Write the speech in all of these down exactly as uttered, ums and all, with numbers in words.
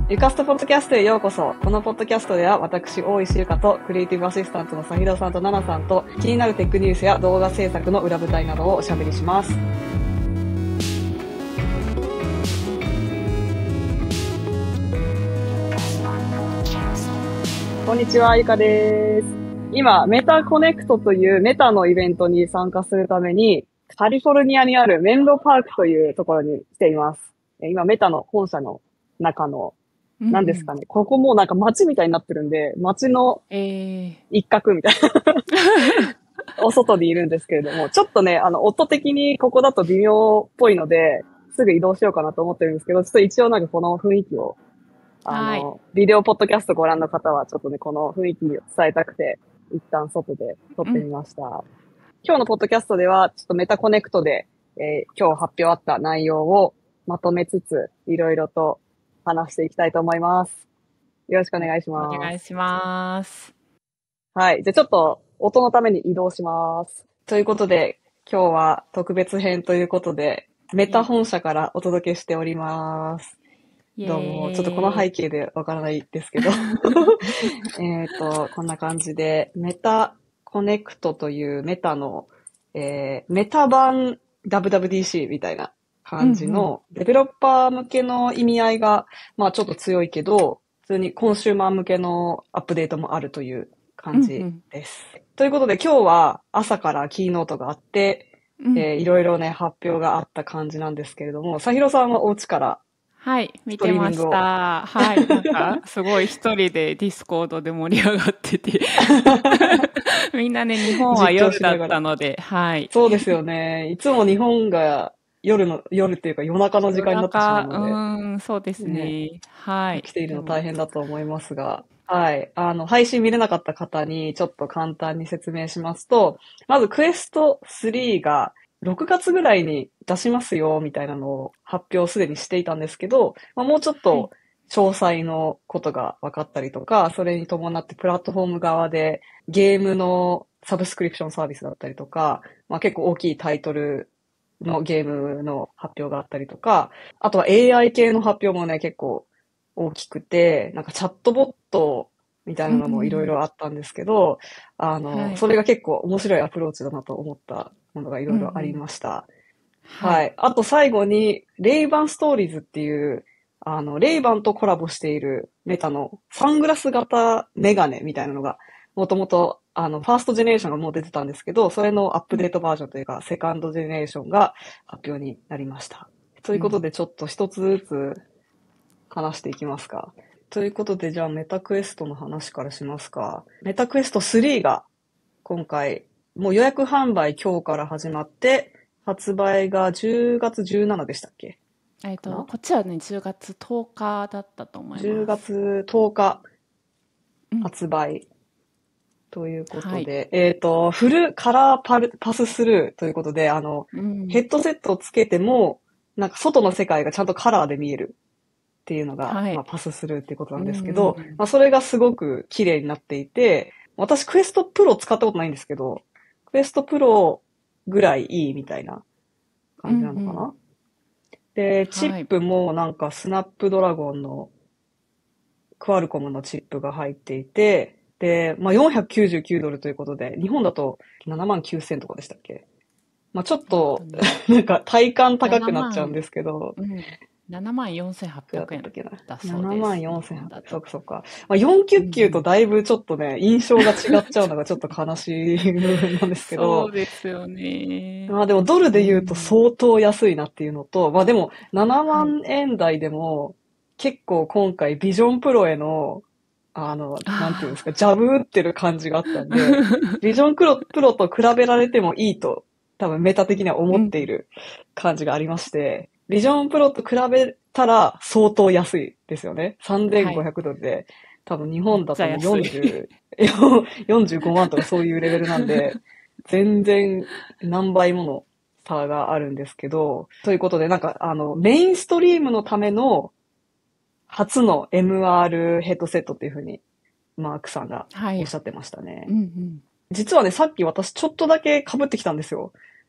ゆかすとポッドキャストへようこそ。このポッドキャストでは私、大石ゆかとクリエイティブアシスタントのさひろさんとななさんと気になるテックニュースや動画制作の裏舞台などをおしゃべりします。こんにちは、ゆかです。今、メタコネクトというメタのイベントに参加するために、カリフォルニアにあるメンロパークというところに来ています。今、メタの本社の中の何ですかね、うんうん、ここもうなんか街みたいになってるんで、街の一角みたいな、えー、お外にいるんですけれども、ちょっとね、あの、音的にここだと微妙っぽいので、すぐ移動しようかなと思ってるんですけど、ちょっと一応なんかこの雰囲気を、あの、ビデオポッドキャストご覧の方はちょっとね、この雰囲気を伝えたくて、一旦外で撮ってみました。うん、今日のポッドキャストでは、ちょっとメタコネクトで、えー、今日発表あった内容をまとめつつ、いろいろと話していきたいと思います。よろしくお願いします。 お願いします。 はい。じゃあちょっと音のために移動します。ということで、今日は特別編ということで、メタ本社からお届けしております。どうも、ちょっとこの背景でわからないですけど。えっと、こんな感じで、メタコネクトというメタの、えー、メタ版 ダブリューダブリューディーシー みたいな感じの、デベロッパー向けの意味合いが、まあちょっと強いけど、普通にコンシューマー向けのアップデートもあるという感じです。うんうん、ということで今日は朝からキーノートがあって、うん、えー、いろいろね、発表があった感じなんですけれども、さひろさんはお家からはい、見てました。はい、なんか、すごい一人でディスコードで盛り上がってて。みんなね、日本は夜だったので、はい。 そうですよね。いつも日本が夜の、夜っていうか夜中の時間になってしまうので。 うん、そうですね。ね、はい。 来ているの大変だと思いますが。はい。あの、配信見れなかった方にちょっと簡単に説明しますと、まずクエストスリーがろくがつぐらいに出しますよ、みたいなのを発表すでにしていたんですけど、まあ、もうちょっと詳細のことが分かったりとか、はい、それに伴ってプラットフォーム側でゲームのサブスクリプションサービスだったりとか、まあ、結構大きいタイトルのゲームの発表があったりとか、あとは エーアイ 系の発表もね、結構大きくて、なんかチャットボットみたいなのもいろいろあったんですけど、うん、あの、はい、それが結構面白いアプローチだなと思ったものがいろいろありました。うんうん、はい。あと最後に、レイバンストーリーズっていう、あの、レイバンとコラボしているメタのサングラス型メガネみたいなのが、もともと、あの、ファーストジェネレーションがもう出てたんですけど、それのアップデートバージョンというか、セカンドジェネレーションが発表になりました。ということで、ちょっと一つずつ話していきますか。ということで、じゃあメタクエストの話からしますか。メタクエストスリーが今回、もう予約販売今日から始まって、発売がじゅうがつじゅうしちにちでしたっけ？ えっと、こっちはね、じゅうがつとおかだったと思います。 じゅうがつとおか発売。うんということで、はい、えっと、フルカラーパルパススルーということで、あの、うん、ヘッドセットをつけても、なんか外の世界がちゃんとカラーで見えるっていうのが、はい、まあ、パススルーっていうことなんですけど、うん、まあ、それがすごく綺麗になっていて、私クエストプロ使ったことないんですけど、クエストプロぐらいいいみたいな感じなのかな、うんうん、で、チップもなんかスナップドラゴンのクアルコムのチップが入っていて、で、まあ、よんひゃくきゅうじゅうきゅうドルということで、日本だとななまんきゅうせんとかでしたっけ？まあ、ちょっと、ね、なんか体感高くなっちゃうんですけど、 うん、ななまんよんせんはっぴゃくえんだそうです。 ななまんよんせんはっぴゃくえん。そっかそっか。まあ、よんきゅうきゅうとだいぶちょっとね、印象が違っちゃうのがちょっと悲しい部分なんですけど。 そうですよね。 まあでもドルで言うと相当安いなっていうのと、うん、まあでもななまんえん台でも結構今回ビジョンプロへのあの、なんていうんですか、ジャブ打ってる感じがあったんで、ビジョンプロ、プロと比べられてもいいと、多分メタ的には思っている感じがありまして、うん、ビジョンプロと比べたら相当安いですよね。さんぜんごひゃくドルで、はい、多分日本だとよんじゅう、よんじゅうごまんとかそういうレベルなんで、全然何倍もの差があるんですけど、ということでなんかあの、メインストリームのための初の エムアール ヘッドセットっていう風にマークさんがおっしゃってましたね。はい、うんうん、実はね、さっき私ちょっとだけ被ってきたんですよ。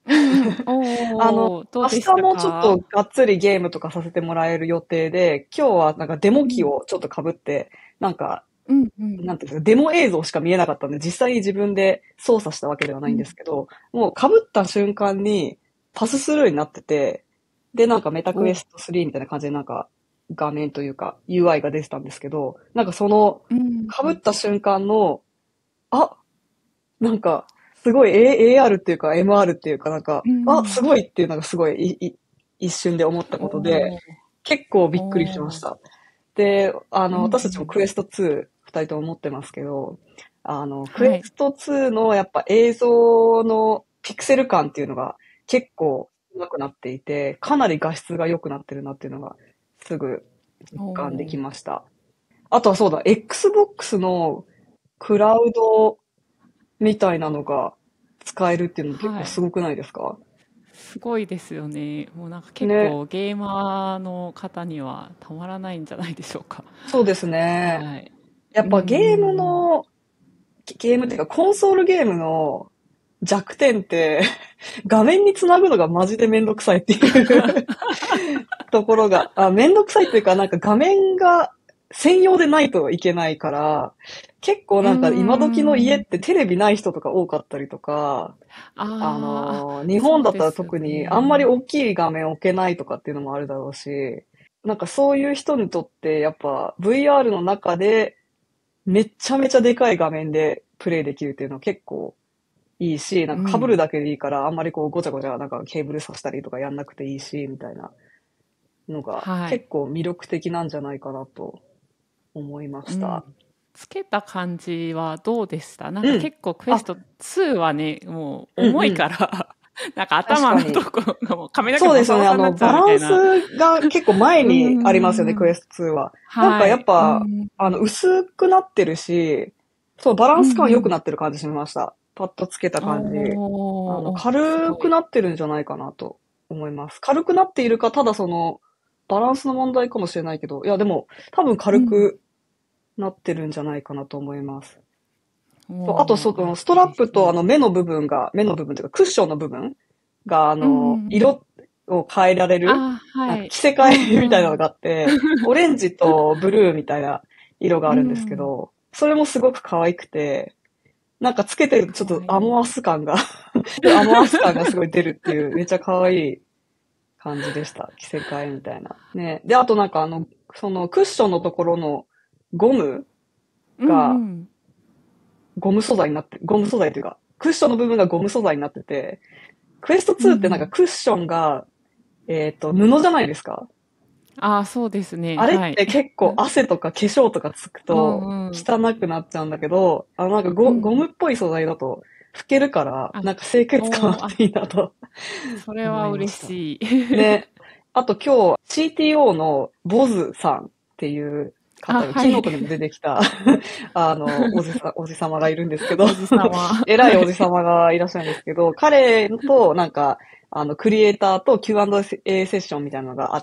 うんうん。 あの、 おー、どう明でした日もちょっとか？ がっつりゲームとかさせてもらえる予定で、今日はなんかデモ機うん。 をちょっと被って、なんか、 うんうん。 なんていうんですか、デモ映像しか見えなかったんで、実際に自分で操作したわけではないんでうん。 すけど、もう被った瞬間にパススルーになってて、で、なんかメタクエお、 ストスリーみたいな感じでなんか画面というか ユーアイ が出てたんですけど、なんかそのうんうん。 被った瞬間の、あ、なんか、すごい A- エーアール っていうか エムアール っていうかなんか、 うあ、すん。 ごいっていうのがすごいいい一瞬で思ったことで、 おー、 結構びっくりしましおー。 た。で、あの、 うんう私たちもん。 クエストツー、二人とも持ってますけど、あの、クエはい。 ストツーのやっぱ映像のピクセル感っていうのが結構上手くなっていて、かなり画質が良くなってるなっていうのがすぐ実感でおー。 きました。あとはそうだ、Xbox のクラウドみたいなのが使えるっていうのも結構はい。 すごくないですか？ すごいですよね。もうなんか結ね。 構ゲーマーの方にはたまらないんじゃないでしょうか。 そうですね。 はい。 やっうんうぱゲームんうん。 の、ゲームっていうかコンソールゲームの弱点って画面につなぐのがマジでめんどくさいっていうところが、あ、めんどくさいっていうかなんか画面が専用でないといけないから、結構うーなんか今時の家っん。 てテレビない人とか多かったりとか、あああ、 のー、日本そうだったらですよ特にあんまりね。 大きい画面置けないとかっていうのもあるだろうし、なんかそういう人にとってやっぱ ブイアール の中でめちゃめちゃでかい画面でプレイできるっていうのは結構いいし、なんか被るうん。 だけでいいからあんまりこうごちゃごちゃなんかケーブル挿したりとかやんなくていいし、みたいなのがはい。 結構魅力的なんじゃないかなと思いまうん。 した。 つけた感じはどうでした？なんかうん。 結構クエスあ、 トツーはね、もう重いうんうん。 からなんか頭のと確かに。 こがもう髪の毛ボそうですよね。あの、 サボサになっちゃバランスうみたいな。 が結構前うにありますよね、 んうん。 クエストツーは。なんかやっはい。うぱ、 んあの、薄くなってるし、そう、バラうンス感良くんうん。 なってる感じしました。パッとつけた感じ。あの、 おー、お、すごい。 軽くなってるんじゃないかなと思います。軽くなっているか、ただその、バランスの問題かもしれないけど、いやでも、多分うん。 軽くなってるんじゃないかなと思います。そう、あと、 おー、 その、 あ、 ストラップとあ嬉しい。 の目の部分が、目の部分というかクッションの部分が、あうんうんの、 うん。 色を変えられる、 あー、はい。 なんか着せ替うんえみたいなのうん。 があって、オレンジとブルーみたいな色があうるんですけん。 ど、それもすごく可愛くて、なんかつけてるとちょっかわいい。 とアモアス感がアモアス感がすごい出るっていう、めっちゃ可愛い感じでした。着せ替えみたいな。ね。で、あとなんかあの、そのクッションのところのゴムうんうがん。 ゴム素材になって、ゴム素材というか、クッションの部分がゴム素材になってて、クエストうんうツーってなんかん。 クッションが、えっと、布じゃないですか。 ああ、そうですね。 あれっはい。 て結構汗とか化粧とかつくうとんうん。 汚くなっちゃうんだけど、あのなんかゴ、ゴうん。 ムっぽい素材だと拭けるから、 あ、 なんか清潔感あっおー、あ、 ていいなとそれは思いました。 嬉しい。 ね。あと今日 シーティーオー のボズさんっていうあ、 方が、 はい。 キノコにも出てきたあの、おじさ、おじさまがいるんですけどおじさま。 偉いおじさまがいらっしゃるんですけど、彼となんか、あの、クリエイターと キューアンドエー セッションみたいなのがあって、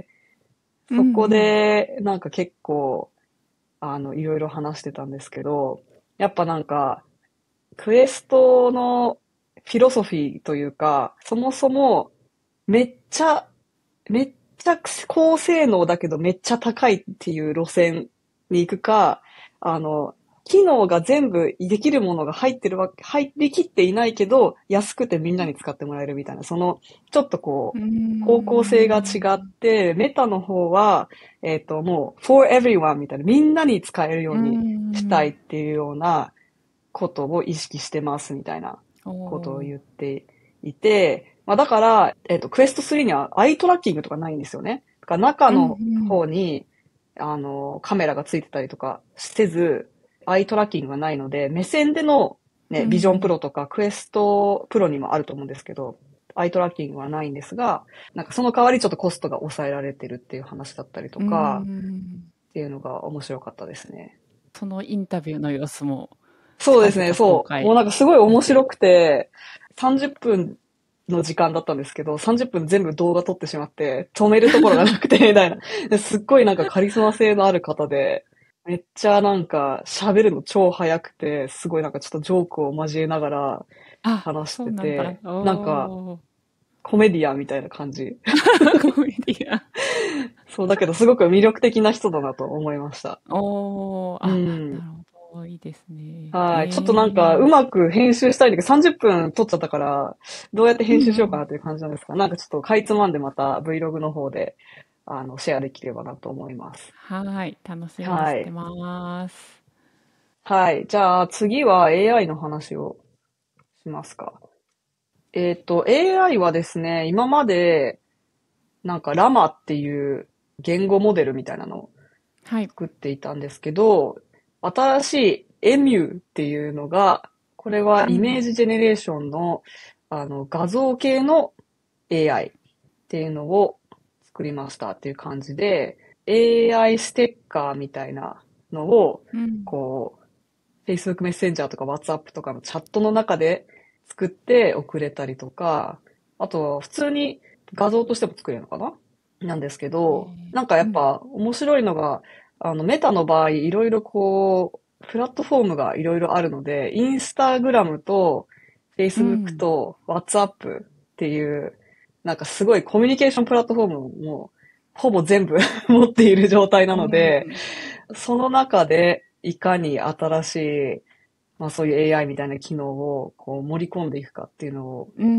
うんそこうん。 で、なんか結構、あの、いろいろ話してたんですけど、やっぱなんか、クエストのフィロソフィーというか、そもそも、めっちゃ、めっちゃ高性能だけどめっちゃ高いっていう路線に行くか、あの、機能が全部できるものが入ってるわけ、入りきっていないけど、安くてみんなに使ってもらえるみたいな、その、ちょっとこうーう、方向性が違っん。 て、メタの方は、えっと、もう、for everyone みたいな、みんなに使えるようーうにしたいん。 っていうようなことを意識してますみたいなことをおー。 言っていて、まあだから、えっと、クエストスリーにはアイトラッキングとかないんですよね。だから中うんうのん。 方に、あの、カメラがついてたりとかせず、アイトラッキングがないので、目線でのうね、ビジョンプん。 ロとかクエストプロにもあると思うんですけど、アイトラッキングはないんですが、なんかその代わりちょっとコストが抑えられてるっていう話だったりとうーか、 ん。 っていうのが面白かったですね。 そのインタビューの様子もそうですね、 近々公そう。もう開なんかすごい面ですよ。 白くて、さんじゅっぷんの時間だったんですけど、さんじゅっぷん全部動画撮ってしまって、止めるところがなくて、みたいな。ですっごいなんかカリスマ性のある方で、めっちゃなんか喋るの超早くて、すごいなんかちょっとジョークを交えながらあ、 話しそうなんだ。 てて、なんかおー。 コメディアンみたいな感じ。 コメディアン。 そう、だけどすごく魅力的な人だなと思いました。 おー、 うあ、 ん。 なるほど。いいですね。 はい。ちょっとえなんか、うえ。 まく編集したいんだけど、さんじゅっぷん撮っちゃったから、どうやって編集しうんうん。 ようかなっていう感じなんですが、なんかちょっとかいつまんでまた Vlog の方で、あの、シェアできればなと思います。 はい。楽しみにしてはい。 ます。 はい。じゃあ次は エーアイ の話をしますか。えっと、エーアイ はですね、今まで、なんかラマっていう言語モデルみたいなのをはい。 作っていたんですけど、新しいエミューっていうのが、これはうん。 イメージジェネレーションの、あの画像系の エーアイ っていうのを作りましたっていう感じで、エーアイ ステッカーみたいなのを、 うん。 こう、Facebook メッセンジャーとか WhatsApp とかのチャットの中で作って送れたりとか、あとは普通に画像としても作れるのかななんですけど、 ええ。 なんかやうん。 っぱ面白いのが、あの、メタの場合、いろいろこう、プラットフォームがいろいろあるので、インスタグラムと、 う Facebook ん。 と WhatsApp っていう、なんかすごいコミュニケーションプラットフォームをもう、ほぼ全部持っている状態なうので、 ん。 その中でいかに新しい、まあそういう エーアイ みたいな機能をこう盛り込んでいくかっていうのをうん。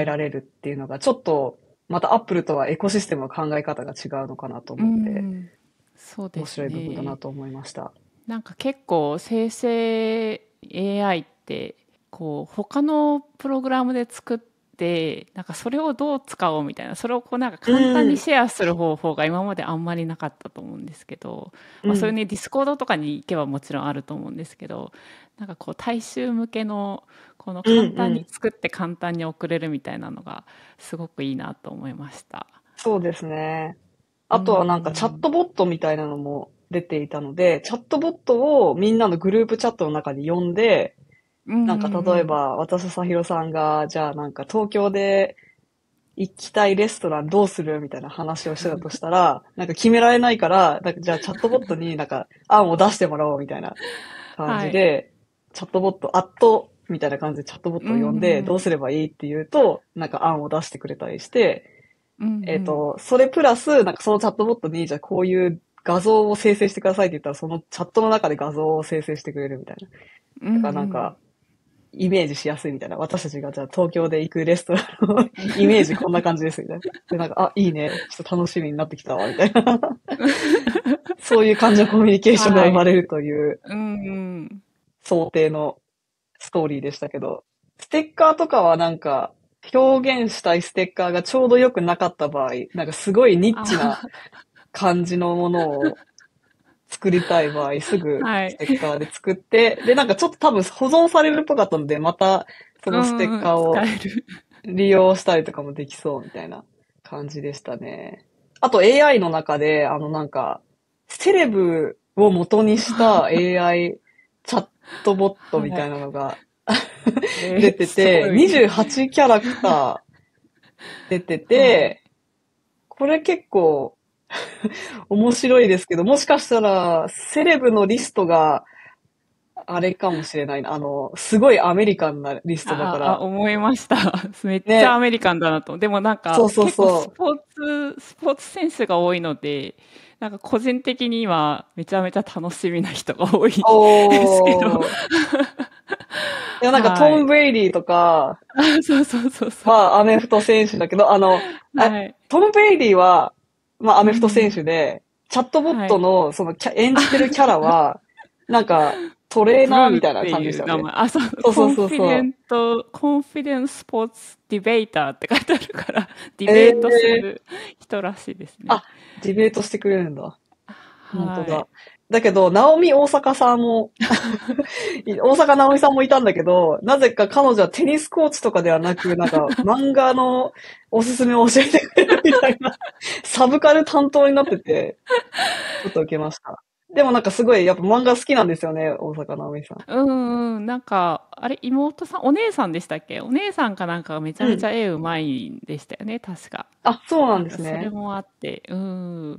考えられるっていうのが、ちょっと、また Apple とはエコシステムの考え方が違うのかなとう思って、 ん。そうです面白い部分だなね。 と思いました。 なんか結構生成 エーアイ ってこう他のプログラムで作ってなんかそれをどう使おうみたいなそれをこうなんか簡単うん、 にシェアする方法が今まであんまりなかったと思うんですけど、まあ、そういううん、 ねディスコードとかに行けばもちろんあると思うんですけど、なんかこう大衆向けのこのうん、 簡単にうん。 作って簡単に送れるみたいなのがすごくいいなと思いました。 そうですね。 うあとはなんかチャッん。 トボットみたいなのも出ていたので、チャットボットをみんなのグループチャットの中に呼んで、 うんなんかうんうん。 例えば私とさひろさんが、じゃあなんか東京で行きたいレストランどうするみたいな話をしてたとしたら、なんか決められないから、なんかじゃあチャットボットになんか案を出してもらおうみたいな感はい。 じで、チャットボット、アットみたいな感じでチャットボッうんトを呼んで、どううんすればいいって言うと、なんか案を出してくれたりして、 うんうえっんと、それプラス、なんかそのチャットボットに、じゃあこういう画像を生成してくださいって言ったら、そのチャットの中で画像を生成してくれるみたいな。 うんうだからなんん。 か、イメージしやすいみたいな。私たちがじゃあ東京で行くレストランのイメージこんな感じですみたいな。で、なんか、あ、いいね。ちょっと楽しみになってきたわ、みたいな。そういう感じのコミュニケーションがはい。 生まれるといううんうん。 想定のストーリーでしたけど、ステッカーとかはなんか、表現したいステッカーがちょうど良くなかった場合、なんかすごいニッチなあ、 感じのものを作りたい場合、すぐはい。 ステッカーで作って、で、なんかちょっと多分保存されるっぽかったので、またそうのステッんうん。 カーを使える。 利用したりとかもできそうみたいな感じでしたね。あと エーアイ の中で、あのなんか、セレブを元にした エーアイ チャットボットみたいはい。 なのが出えー、 てて、 すごい。 にじゅうはちキャラクター出てはい。 て、これ結構面白いですけど、もしかしたらセレブのリストがあれかもしれないな。あの、すごいアメリカンなリストだかああ、あ、 ら、 思いました。めっちゃアね、 メリカンだなと。でもなんか、 そうそう結構スそポーツ、スポーツ選手が多いので、なんか個人的にはめちゃめちゃ楽しみな人が多いう。 ですけど。 おー。でもなんかトム・はい。 ブレイディとかあ、そうそうそうそう。 はアメフト選手だけど、あの、あ、 はい。 トム・ブレイディは、まあアうメフト選ん。 手で、チャットボッはい。 トのそのキャ演じてるキャラは、なんかトレーブルナーみたいなーって感じでしたよね。 いう名前。あ、そう、 そうそうコンそうそフィデント、コンフィデンススポーツディベーターって書いてあるから、ディう。 ベートすええー。 る人らしいですね。 あ、ディベートしてくれるんだ。本当だ。 はい。 だけど、ナオミ大阪さんも大阪直美さんもいたんだけど、なぜか彼女はテニスコーチとかではなく、なんか漫画のおすすめを教えてくれるみたいな、サブカル担当になってて、ちょっと受けました。でもなんかすごい、やっぱ漫画好きなんですよね、大阪直美さん。 うんうん。なんか、あれ、妹さん、お姉さんでしたっけ？お姉さんかなんかがめちゃうん。 めちゃ絵うまいんでしたよね、確か。 あ、そうなんなんですね。 かそれもあって、うん。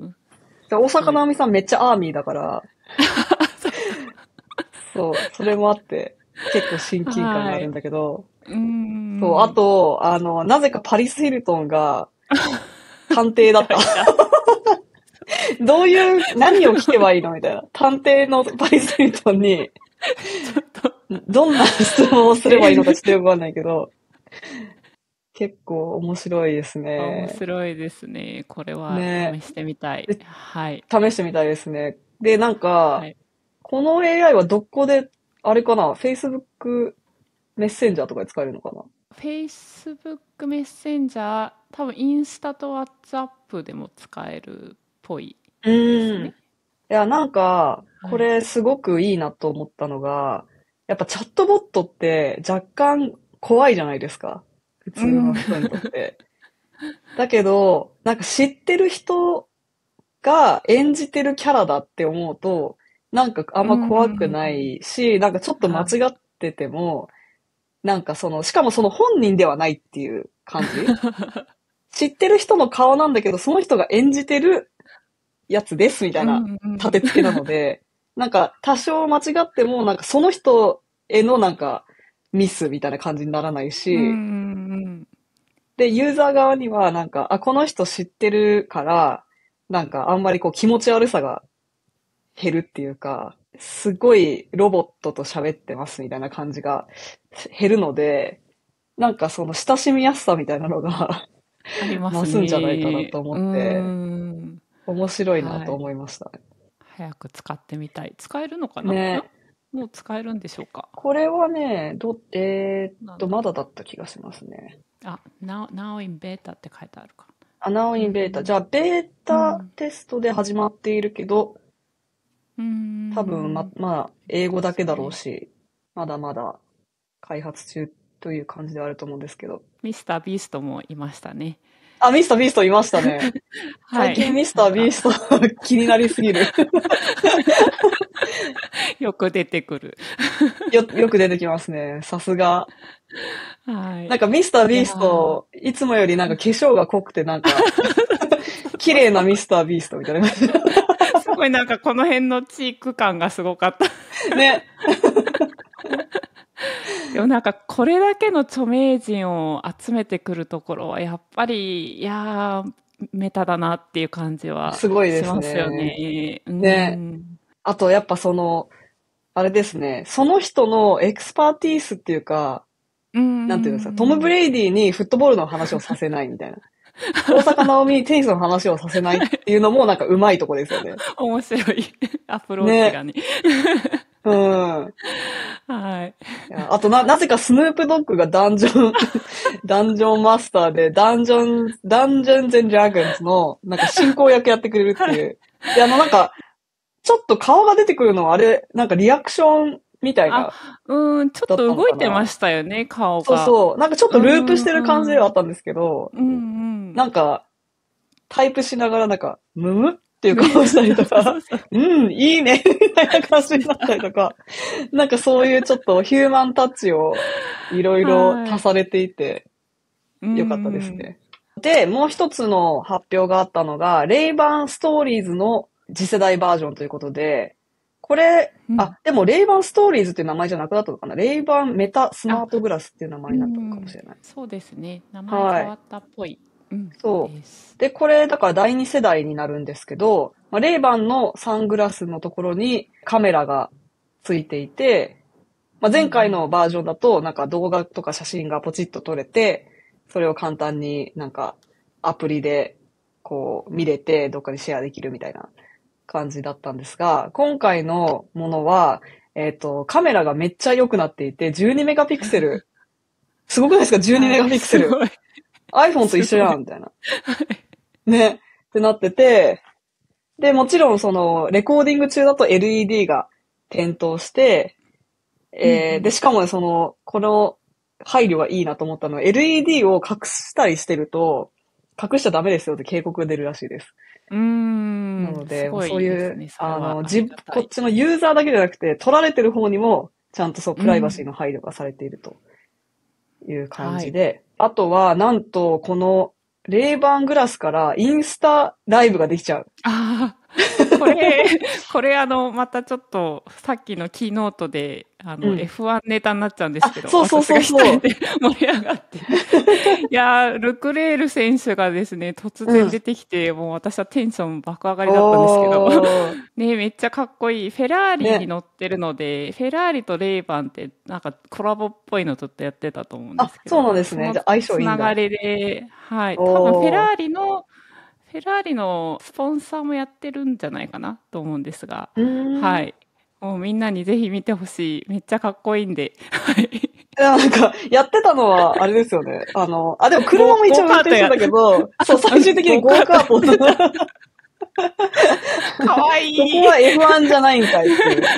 で大すごい。 阪直美さんめっちゃアーミーだから、そう、それもあって。 結構親近感があるんだけど、 うーん。 そう、あと、あの、なぜかパリス・ヒルトンが探偵だった。どういう、何を聞けばいいのみたいな。探偵のパリス・ヒルトンに、 ちょっと、 どんな質問をすればいいのかちょっとよくわかんないけど、結構面白いです面ね。 白いですね。これはね。 試してみたい。 ではい。 試してみたいですね。で、なんか、 はい。 この エーアイ はどこで、あれかな ?Facebook メッセンジャーとかで使えるのかな？ Facebook メッセンジャー、多分インスタと WhatsApp でも使えるっぽいうですね。 ーん。いや、なんか、こはい。 れすごくいいなと思ったのが、やっぱチャットボットって若干怖いじゃないですか。普通うん。 の人にとって。だけど、なんか知ってる人が演じてるキャラだって思うと、なんかあんうま怖くん。 ないし、なんかちょっと間違はい。 ってても、なんかその、しかもその本人ではないっていう感じ。知ってる人の顔なんだけど、その人が演じてるやつですみたいうなんうん。 立て付けなので、なんか多少間違っても、なんかその人へのなんかミスみたいな感じにならないうんし、 うん。 で、ユーザー側にはなんか、あ、この人知ってるから、なんかあんまりこう気持ち悪さが減るっていうか、すごいロボットと喋ってますみたいな感じが減るので、なんかその親しみやすさみたいなのがありま増すすんじゃないかなね。 と思うーって、 ん。 面白いなとはい。 思いました早く使ってみたい。使えるのかな？んね。 もう使えるんでしょうか？ これはね、ど、えーっと、 なんだろう。 まだだった気がしますね。 あ、now, now in beta って書いてあるかアナウら。うインベータ。じん。 ゃあ、ベータうん。 テストで始まっているけど、 うー多分ま、 ん。 まあ、英そうで語だけだろうすね。 し、まだまだ開発中という感じではあると思うんですけど。 ミスタービーストもいましたね。 あ、ミスタービーストいましたね。最はい。 近ミスターなんか、 ビースト気になりすぎるよく出てくる。 よ、よく出てきますね。さすが。 はい。 なんかミスターいやビースト、いつもよりなんか化粧が濃くてなんか、綺麗なミスタービーストみたいな感じ。 ー、すごいなんかこの辺のチーク感がすごかった。 ね。 でもなんかこれだけの著名人を集めてくるところはやっぱり、いやー、メタだなっていう感じはすごいですしますよね。 ね。うね。 ん。 あと、やっぱその、あれですね。その人のエクスパーティースっていうか、 うなんていうんですか、トム・ブん。 レイディにフットボールの話をさせないみたいな。大坂なおみにテニスの話をさせないっていうのもなんかうまいとこですよね。 面白いアプローチね。 がね。 うん。 はい。 いやあとな、なぜかスヌープドッグがダンジョンダンジョンマスターで、ダンジョン、ダンジョンズ・ドラゴンズの、なんか進行役やってくれるっていう。で、あのなんか、ちょっと顔が出てくるのはあれ、なんかリアクションみたいあ、 な、 うん、ちょっだったのと動いかな。 てましたよね、顔が。 そうそう。なんかちょっとうループしてる感じではあん。 ったんですけど、 うんうん。 なんか、タイプしながらなんか、むむっていうね、 顔したりとそうそか、 うそう。 うん、いいね、みたいな感じになっしてた。 たりとか、なんかそういうちょっとヒューマンタッチをいろいろはい。 足されていて、 うんよかったでうん。 すね。で、もう一つの発表があったのが、レイバンストーリーズの次世代バージョンということで、これ、 うん。 あ、でもレイバンストーリーズっていう名前じゃなくなったのかな。レイバンメタスマあ、 ートグラスっていう名前うになったのかもしん。 れない。 そうですね。名前はい。 変わったっぽい、うん、 そです。 う。で、これ、だから第二世代になるんですけど、まあ、レイバンのサングラスのところにカメラがついていて、まあ、前回のバージョンだと、なんか動画とか写真がポチッと撮れて、それを簡単になんかアプリでこう見れてどっかにシェアできるみたいな感じだったんですが、今回のものは、えっと、カメラがめっちゃ良くなっていて、じゅうにメガピクセル。すごくないですか？ じゅうにはい。 メガピクセル。 すごい。 iPhone と一すごい。 緒やん、みたいな。ね。ってなってて、で、もちろんその、レコーディング中だと エルイーディー が点灯して、 うんうえー、で、 ん。 しかもね、その、この配慮がいいなと思ったのは、エルイーディー を隠したりしてると、隠しちゃダメですよって警告が出るらしいです。 うーん、 なので、もうすごそういう、 いですね。それあの、 はありじ、 がたい。 こっちのユーザーだけじゃなくて、撮られてる方にも、ちゃんとそう、 うプライバシーん。 の配慮がされているという感はい。 じで、あとは、なんと、この、レイバングラスからインスタライブができちゃう。 ああ、これ、これあの、またちょっと、さっきのキーノートであの、 うん、 エフワン ネタになっちゃうんですけど、 そうそうそうそう。 私が一人で盛り上がって。いやー、ルクレール選手がですね、突然出てきて、うん、もう私はテンション爆上がりだったんですけど、ね、めっちゃかっこいい。フェラーリに乗ってるので、ね、フェラーリとレイバンってなんかコラボっぽいのちょっとやってたと思うんですけど、 あ、そうなんですね。じゃあ相性いいんだ。 つながりで、はい、多分フェラーリの、フェラーリのスポンサーもやってるんじゃないかなと思うんですが、はい。もうみんなにぜひ見てほしい。めっちゃかっこいいんで。はい。 なんか、やってたのは、あれですよね。あの、あ、でも車も一応運転してたけど、そう、最終的にゴーカート。 かわいい。 そこは エフワン じゃないんかいっていう。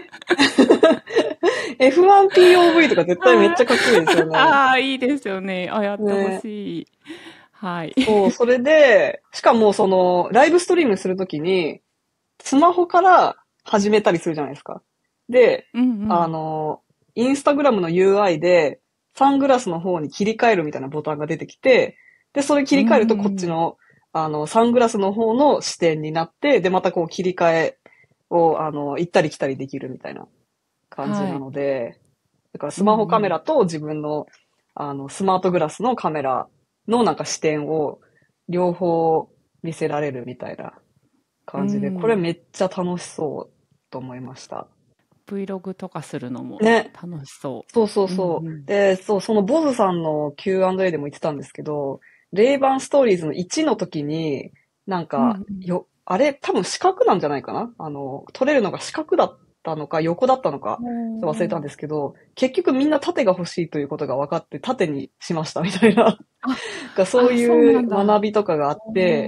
エフワンピーオーブイ とか絶対めっちゃかっこいいですよね。 ああ、いいですよね。あ、やってほしい。ね、はい。 そう、それで、しかもその、ライブストリームするときに、スマホから始めたりするじゃないですか。で、うんうん、あの、インスタグラムの ユーアイ で、サングラスの方に切り替えるみたいなボタンが出てきて、で、それ切り替えるとこっちの、うん、あの、サングラスの方の視点になって、で、またこう切り替えを、あの、行ったり来たりできるみたいな感じなので、はい、だからスマホカメラと自分の、あの、スマートグラスのカメラのなんか視点を両方見せられるみたいな感じで、これめっちゃ楽しそうと思いました。 Vlog とかするのも楽しそう。 ね、そうそうそう。うんうん、で、そう、そのボズさんの キューアンドエー でも言ってたんですけど、レイバンストーリーズのいちの時に、なんか、うんうん、よ、あれ多分四角なんじゃないかな、あの、撮れるのが四角だったのか横だったのか忘れたんですけど、結局みんな縦が欲しいということが分かって縦にしましたみたいな。そういう学びとかがあって、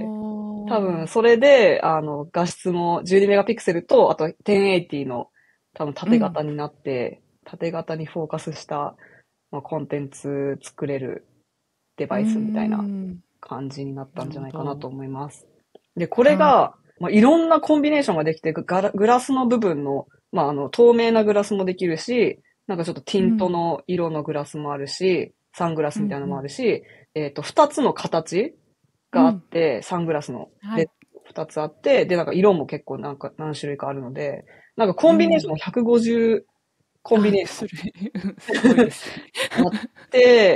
多分それで、あの、画質もじゅうにメガピクセルと、あとせんはちじゅうの多分縦型になって、うん、縦型にフォーカスした、まあ、コンテンツ作れるデバイスみたいな感じになったんじゃないかなと思います。で、これが、まあ、いろんなコンビネーションができて、グラスの部分の、まあ、あの、透明なグラスもできるし、なんかちょっとティントの色のグラスもあるし、うん、サングラスみたいなのもあるし、うん、えっと、二つの形があって、うん、サングラスの。で、二つあって、で、なんか色も結構なんか何種類かあるので、なんかコンビネーションもひゃくごじゅうコンビネーション。すごいですね。あって、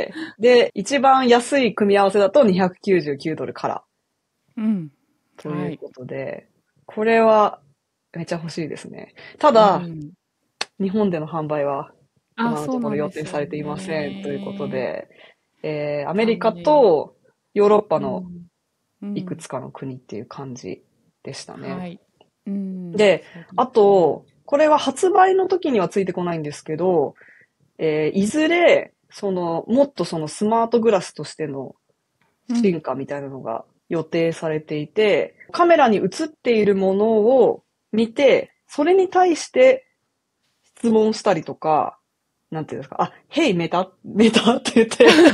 で、一番安い組み合わせだとにひゃくきゅうじゅうきゅうドルから。うん。ということで、はい、これはめっちゃ欲しいですね。ただ、うん、日本での販売は今のところ予定されていませんということで、えー、アメリカとヨーロッパのいくつかの国っていう感じでしたね。うんはいうん、で、あと、これは発売の時にはついてこないんですけど、えー、いずれ、その、もっとそのスマートグラスとしての進化みたいなのが予定されていて、うん、カメラに映っているものを見て、それに対して質問したりとか、なんていうんですか、あ、Hey メタメタって言って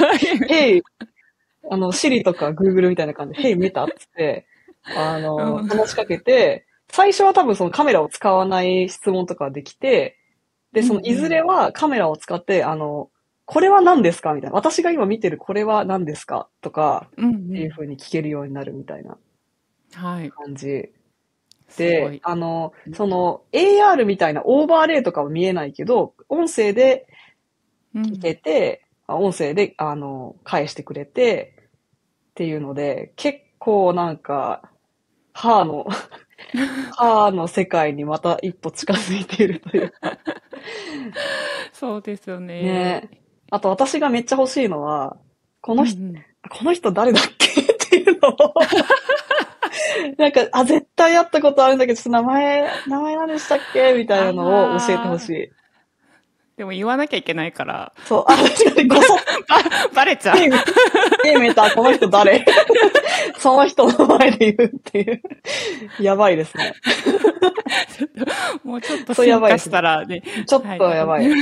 、Hey あの、Siri とか Google みたいな感じで、Hey メタって言って、あの、話しかけて、最初は多分そのカメラを使わない質問とかできて、で、そのいずれはカメラを使って、あの、これは何ですかみたいな。私が今見てるこれは何ですかとか、っていう風に聞けるようになるみたいな感じ。はい、で、あの、その エーアール みたいなオーバーレイとかは見えないけど、音声で聞けて、うん、音声で、あの、返してくれて、っていうので、結構なんか、歯の、歯の世界にまた一歩近づいているというか。 そうですよね。 ね。あと私がめっちゃ欲しいのは、この人、うんうん、この人誰だっけっていうのを、なんか、あ、絶対会ったことあるんだけど、ちょっと名前、名前何でしたっけみたいなのを教えてほしい。 でも言わなきゃいけないから。 そう、あ、確かにごそっば、バレちゃう。 ゲームた、この人誰その人の前で言うっていう。やばいですね。 もうちょっと進化したらね。 ちょっとやばい。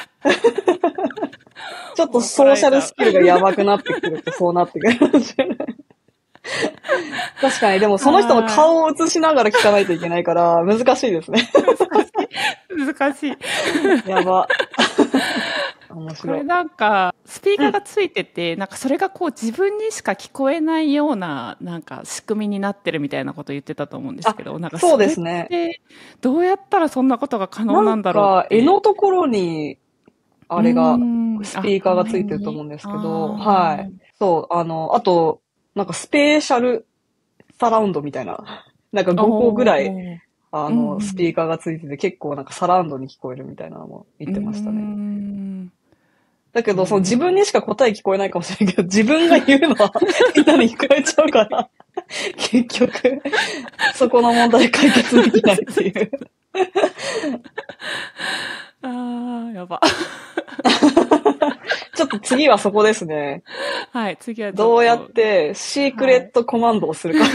ちょっとソーシャルスキルがやばくなってくるとそうなってくるかもしれない。確かに、でもその人の顔を映しながら聞かないといけないから難しいですね。 難しい。難しい。 やば。 面こ白い。 れなんか、スピーうん。 カーがついてて、なんかそれがこう自分にしか聞こえないような、なんか仕組みになってるみたいなこと言ってたと思うんですあ、 けど、なんかそうそれっですね。 てどうやったらそんなことが可能なんなんだろうっか、絵て。 のところに、 うーあれが、 ん、あ、 スピーカーこのがついてると辺に。 思うんですけど、はい。 ああ。 そう、あの、あと、なんかスペーシャルサラウンドみたいな、なんかごこぐらい、 おー。 あの、 うんうん。 スピーカーがついてて、結構なんかサラウンドに聞こえるみたいなのも言っうーてましたね。 ん。 だけど、その自なるほど。 分にしか答え聞こえないかもしれないけど、自分が言うのはみんなに聞こえちゃうから、結局、そこの問題解決できないっていう。 ああ、やば。 ちょっと次はそこですね。 はい、次はちょっどうやっと、 てシークレはい。 ットコマンドをするか。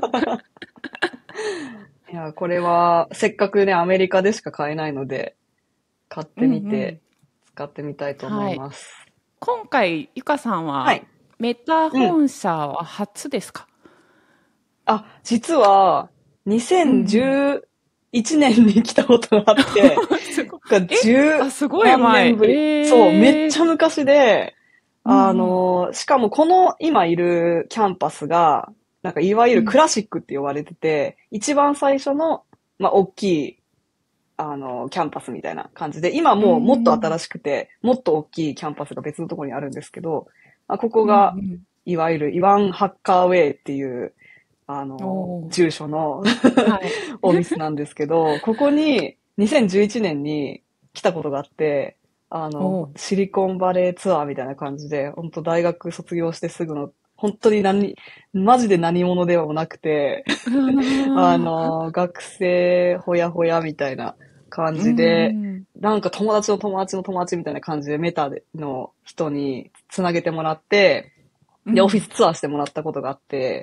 いや、これは、せっかくね、アメリカでしか買えないので、買ってうんうみて、 ん。 使ってみたいと思いはい。 ます。 今回、ゆかさんは、 はい。 メタうん。 本社は初ですか？ あ、実は、 うんうん。 にせんじゅういちねんに来たことがあって、 すごい。 がえあ、 十すごい何年前。 ぶり。そう、めっええー。 ちゃ昔で、 うんあうん。 の、しかもこの今いるキャンパスが、なんかいわゆるクうん。 ラシックって呼ばれてて、一番最初の、まあ、大きい、あの、キャンパスみたいな感じで、今うもうもっと新ん。 しくて、もっと大きいキャンパスが別のところにあるんですけど、まあ、ここうんが、 うん。 いわゆるイワン・ハッカーウェイっていう、あの、 おー。 住所のはい。 オフィスなんですけど、ここににせんじゅういちねんに来たことがあって、あの、 おー。 シリコンバレーツアーみたいな感じで、本当大学卒業してすぐの、本当に何、マジで何者でもなくて、 ああー。 の、学生ほやほやみたいな感うんうじで、 ん。 なんか友達の友達の友達みたいな感じでメタの人につなげてもらって、で、オフィスうん。 ツアーしてもらったことがあって、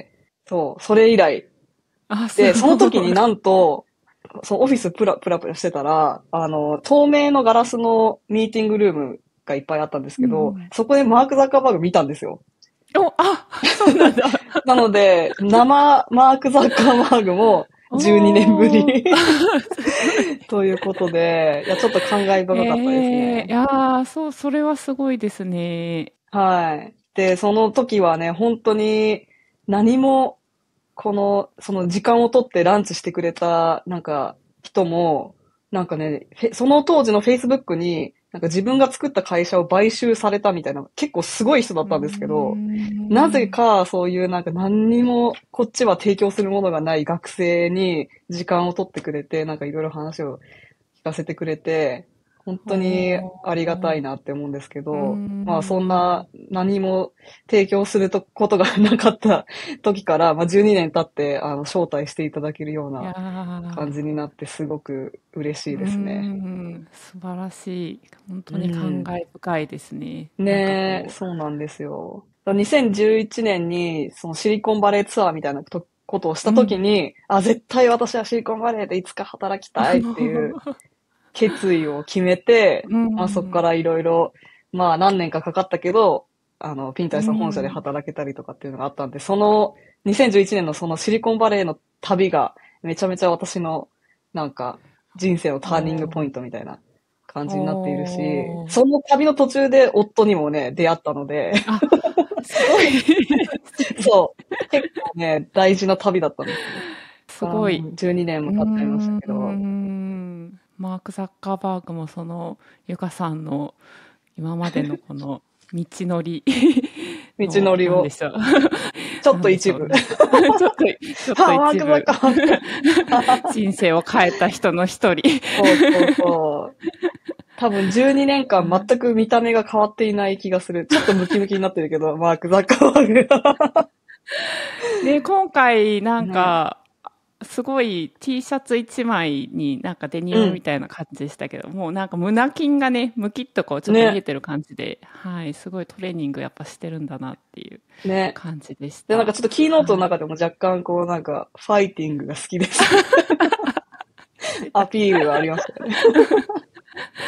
そう、それ以来。 あ、すで、その時ごい。 になんと、そのオフィスプラプラプラしてたら、あの、透明のガラスのミーティングルームがいっぱいあったんですうんうけど、 ん。 そこでマーク・ザッカーバーグ見たんですよ。 お、あ、そうなんだ。 なので、生マーク・ザッカーバーグもじゅうにねんぶりおー。すごい。 ということで、いや、ちょっと感慨深かったですええいね。 やー、そう、それはすごいですね。 はい。で、その時はね、本当に何も、この、その時間を取ってランチしてくれた、なんか、人も、なんかね、フェその当時の Facebook に、なんか自分が作った会社を買収されたみたいな、結構すごい人だうーったんですけど、なぜん。 かそういうなんか何にもこっちは提供するものがない学生に時間を取ってくれて、なんかいろいろ話を聞かせてくれて、本当におありがたいー。 なって思うんですけうーど、まあそんん。 な何も提供するとことがなかった時から、まあじゅうにねん経ってあの招待していただけるよういやな感じー。 になってすごく嬉しいうーですね。 ん。素晴らしい。本う当に感ん。 慨深いですね。なんかねえ、 こそうなんですよ。にせんじゅういちねんにそのシリコンバレーツアーみたいなとことをしう、 たうん。 時に、あ、絶対私はシリコンバレーでいつか働きたいっていう決意を決めて、 うまあそこん。 からいろいろ、まあ何年かかかったけど、あの、ピンタうイさん本社でん。 働けたりとかっていうのがあったんで、そのにせんじゅういちねんのそのシリコンバレーの旅がめちゃめちゃ私のなんか人生のターニングポイおー。 ントみたいな感じになっているし、 おー。 その旅の途中で夫にもね、出会ったので、 あ、すごい。素敵。 そう、結構ね、大事な旅だったんですよ。だからすごい。 もうじゅうにねんうーも経っちゃいましたけど、 ん。マーク・ザッカーバーグもその、ゆかさんの今までのこの道のり道の、 のりを、 なんでしょう。 ちょっなんでしょう。 と一部、 なんかちょっと、ちょっとあ、マーク・ザッ一部、 カーバーグ。 人生を変えた人の一人。 そうそうそう。多分じゅうにねんかん全く見た目が変わっていない気がする。ちょっとムキムキになってるけど、マーク・ザッカーバーグ。 で、今回なんね。 か、すごい T シャツ一枚になんかデニうん。 ムみたいな感じでしたけど、もうなんか胸筋がね、ムキッとこうちょっと見ね。 えてる感じで、はい、すごいトレーニングやっぱしてるんだなっていうね。 感じでしで、なんかた。 ちょっとキーノートのはい。 中でも若干こうなんか、ファイティングが好きです。 出た。 アピールがありましたよね。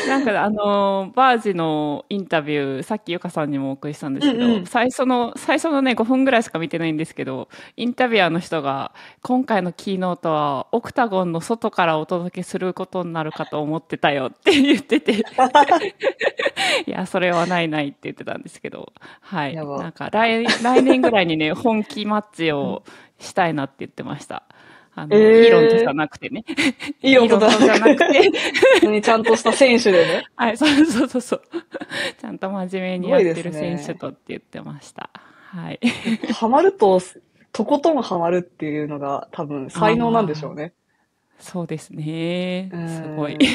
なんかあのバージのインタビューさっきゆかさんにもお送りしたんですけど、うんうん、最初の最初のねごふんぐらいしか見てないんですけど、インタビュアーの人が今回のキーノートはオクタゴンの外からお届けすることになるかと思ってたよって言ってていやそれはないないって言ってたんですけど、はい、なんか 来, 来年ぐらいにね本気マッチをしたいなって言ってました。あの、えー、イーロンとじゃなくてね。 イーロンとじゃなくて。ちゃんとした選手でね。 はい、そうそうそうそう。ちゃんと真面目にやってる選手とって言ってました。はい。 ハマると、とことんハマるっていうのが多分才能なんでしょうね。 そうですね。すごい。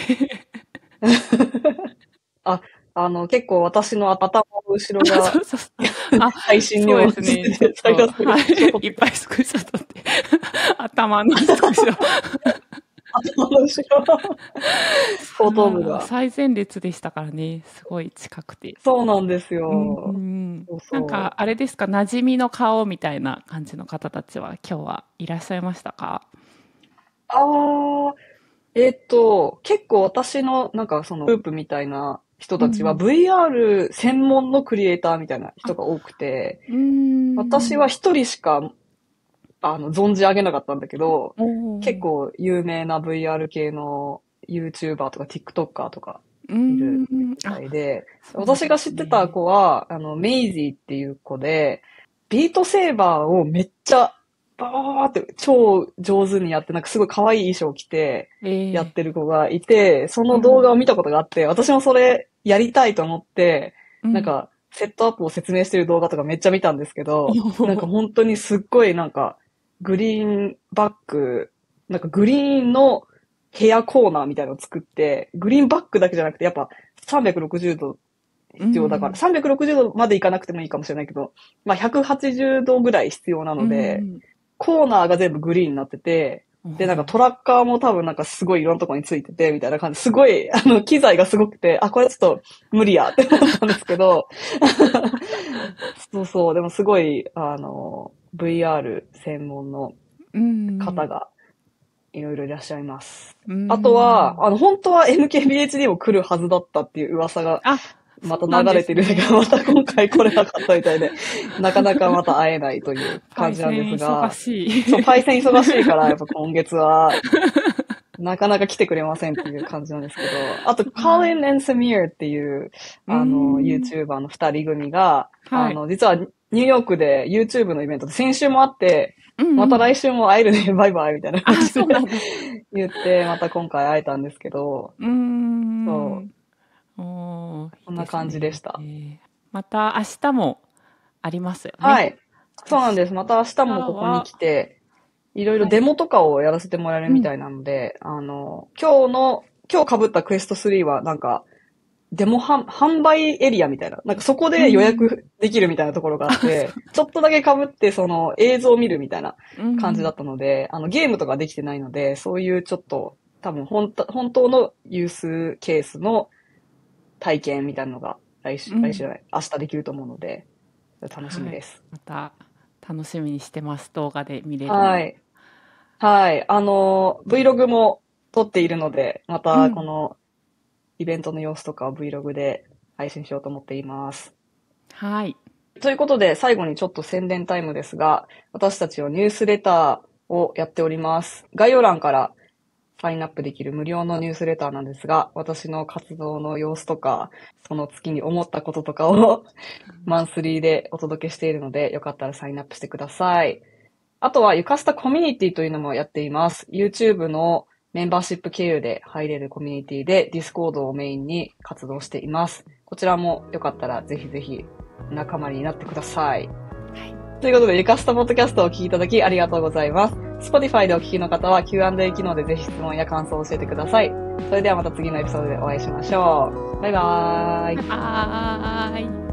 あ、あの、結構私の頭の後ろが、そうそうそうあ配信にもそうですね。はい、いっぱいスクショ撮って。頭のスクショ。 頭の後ろ。後頭部が。 最前列でしたからね。すごい近くて。 そうなんですよ。うんうん、そうそうなんか、あれですか、馴染みの顔みたいな感じの方たちは今日はいらっしゃいましたか？ ああ、えっと、結構私のなんかそのグループみたいな人たちは ブイアール 専門のクリエイターみたいな人が多くて、うん、私は一人しかあの存じ上げなかったんだけど、結構有名な ブイアール 系の YouTuber とか TikToker とかいるみたいで、私が知ってた子は、あの、メイジーっていう子で、ビートセーバーをめっちゃバーって超上手にやって、なんかすごい可愛い衣装を着てやってる子がいて、えー、その動画を見たことがあって、私もそれやりたいと思って、うん、なんかセットアップを説明してる動画とかめっちゃ見たんですけど、なんか本当にすっごいなんかグリーンバック、なんかグリーンのヘアコーナーみたいなのを作って、グリーンバックだけじゃなくてやっぱさんびゃくろくじゅうど必要だから、うん、さんびゃくろくじゅうどまでいかなくてもいいかもしれないけど、まあひゃくはちじゅうどぐらい必要なので、うんコーナーが全部グリーンになってて、で、なんかトラッカーも多分なんかすごいいろんなところについてて、みたいな感じ。すごい、あの、機材がすごくて、あ、これちょっと無理やって思ったんですけど、そうそう、でもすごい、あの、ブイアール 専門の方がいろいろいらっしゃいます。あとは、あの、本当は エムケービーエイチディー も来るはずだったっていう噂が、また流れてるんだけど、また今回来れなかったみたいで、なかなかまた会えないという感じなんですが、 忙しい。 そう、パイセン忙しいから、やっぱ今月は、なかなか来てくれませんっていう感じなんですけど、あと、カーリン・エン・サミーっていう、あの、YouTuber の二人組が、あの、実はニューヨークで YouTube のイベントで先週もあって、また来週も会えるね、バイバイみたいな感じで言って、また今回会えたんですけど、 うーんそう。 おこんな感じでした。 いいですね。また明日もありますよね。 はい。そうなんです。また明日もここに来て、いろいろデモとかをやらせてもらえるみたいなので、はいうん、あの、今日の、今日被ったクエストスリーはなんか、デモ販売エリアみたいな、なんかそこで予約できるみたいなところがあって、うん、ちょっとだけ被ってその映像を見るみたいな感じだったので、うん、あのゲームとかできてないので、そういうちょっと多分本当、本当のユースケースの体験みたいなのが来週、来週じゃない、明日できると思うので、楽しみです。 はい、また楽しみにしてます。動画で見れる。 はい。はい。あの、Vlog も撮っているので、またこのイベントの様子とかを Vlog で配信しようと思っています。 はい。 ということで、最後にちょっと宣伝タイムですが、私たちはニュースレターをやっております。概要欄からサインアップできる無料のニュースレターなんですが、私の活動の様子とか、その月に思ったこととかをマンスリーでお届けしているので、よかったらサインアップしてください。あとは、ゆかスタコミュニティというのもやっています。YouTube のメンバーシップ経由で入れるコミュニティで、Discord をメインに活動しています。こちらもよかったらぜひぜひ仲間になってください。はい、ということで、ゆかスタポッドキャストをお聞きいただきありがとうございます。Spotify でお聞きの方は キューアンドエー 機能でぜひ質問や感想を教えてください。それではまた次のエピソードでお会いしましょう。バイバーイ。 バイバーイ。